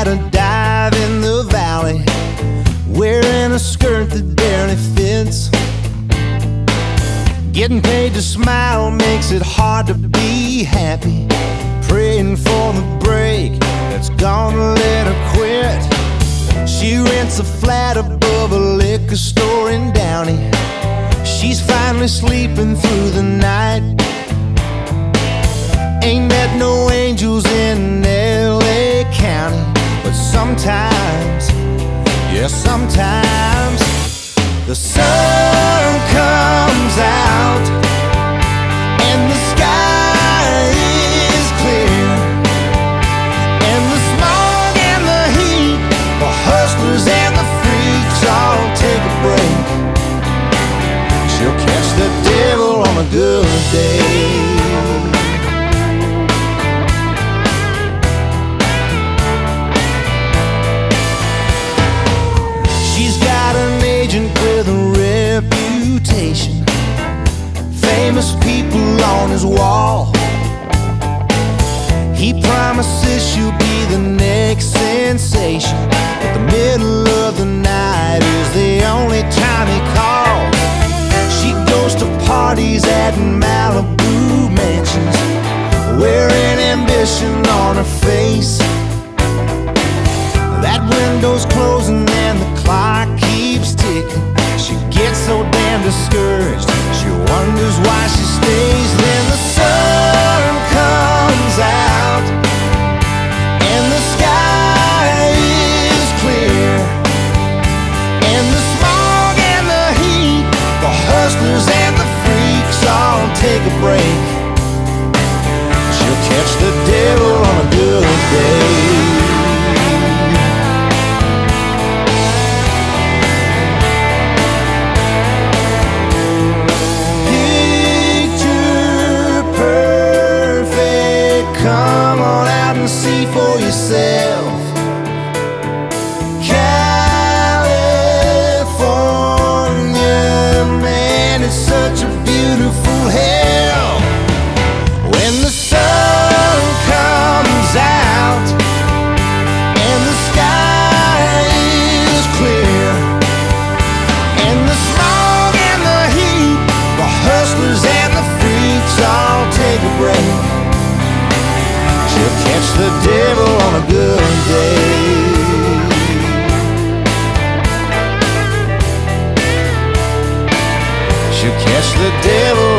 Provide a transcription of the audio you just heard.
at a dive in the valley, wearing a skirt that barely fits. Getting paid to smile makes it hard to be happy, praying for the break that's gonna let her quit. She rents a flat above a liquor store in Downey. She's finally sleeping through the night. Ain't met no angels in LA County, but sometimes, yeah, sometimes the sun comes out and the sky is clear, and the smog and the heat, the hustlers and the freaks all take a break. She'll catch the devil on a good day. With a reputation, famous people on his wall. He promises she'll be the next sensation, but the middle of the night is the only time he calls. She goes to parties at Malibu mansions, wearing ambition on her face. That window's closing and the clock keeps ticking. She gets so damn discouraged, she wonders why she stays. Then the sun comes out and the sky is clear, and the smog and the heat, the hustlers and the freaks all take a break. She'll catch the devil on a good day. Come on out and see for yourself. California, man, it's such a beautiful hell. When the sun comes out and the sky is clear, and the smog and the heat, the hustlers and the freaks all take a break. She'll catch the devil on a good day. She'll catch the devil